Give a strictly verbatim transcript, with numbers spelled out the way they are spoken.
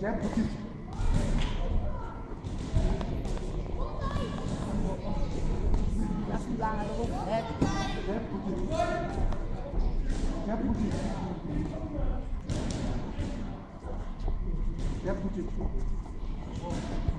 Jij moet het. Dat is langer erop. Hè? Jij moet het. Jij moet het. Jij moet het.